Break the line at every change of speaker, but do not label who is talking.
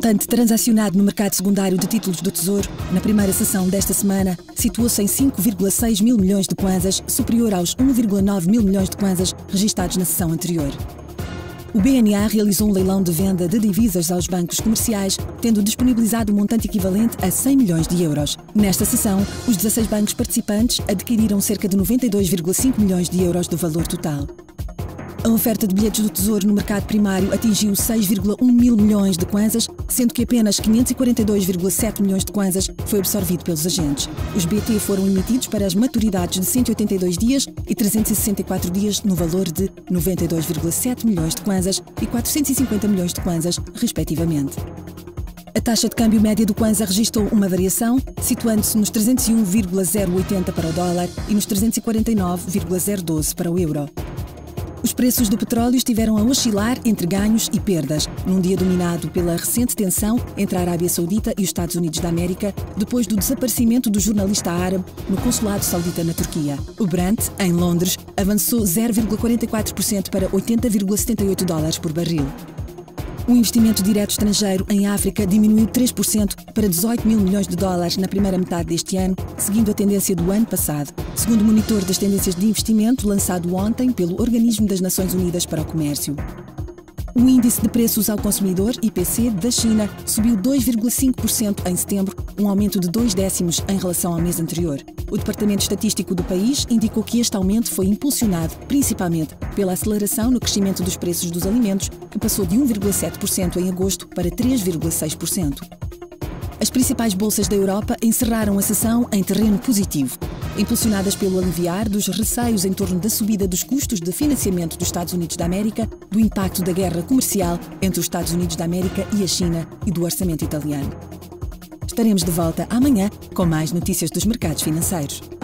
montante transacionado no mercado secundário de títulos do Tesouro, na primeira sessão desta semana, situou-se em 5,6 mil milhões de kwanzas, superior aos 1,9 mil milhões de kwanzas registados na sessão anterior. O BNA realizou um leilão de venda de divisas aos bancos comerciais, tendo disponibilizado um montante equivalente a 100 milhões de euros. Nesta sessão, os 16 bancos participantes adquiriram cerca de 92,5 milhões de euros do valor total. A oferta de bilhetes do Tesouro no mercado primário atingiu 6,1 mil milhões de kwanzas, sendo que apenas 542,7 milhões de kwanzas foi absorvido pelos agentes. Os BT foram emitidos para as maturidades de 182 dias e 364 dias no valor de 92,7 milhões de kwanzas e 450 milhões de kwanzas, respectivamente. A taxa de câmbio média do kwanza registrou uma variação, situando-se nos 301,080 para o dólar e nos 349,012 para o euro. Os preços do petróleo estiveram a oscilar entre ganhos e perdas, num dia dominado pela recente tensão entre a Arábia Saudita e os Estados Unidos da América, depois do desaparecimento do jornalista árabe no consulado saudita na Turquia. O Brent, em Londres, avançou 0,44% para 80,78 dólares por barril. O investimento direto estrangeiro em África diminuiu 3% para 18 mil milhões de dólares na primeira metade deste ano, seguindo a tendência do ano passado, segundo o monitor das tendências de investimento lançado ontem pelo Organismo das Nações Unidas para o Comércio. O índice de preços ao consumidor, IPC, da China subiu 2,5% em setembro, um aumento de 0,2 em relação ao mês anterior. O Departamento Estatístico do país indicou que este aumento foi impulsionado principalmente pela aceleração no crescimento dos preços dos alimentos, que passou de 1,7% em agosto para 3,6%. As principais bolsas da Europa encerraram a sessão em terreno positivo, impulsionadas pelo aliviar dos receios em torno da subida dos custos de financiamento dos Estados Unidos da América, do impacto da guerra comercial entre os Estados Unidos da América e a China e do orçamento italiano. Estaremos de volta amanhã com mais notícias dos mercados financeiros.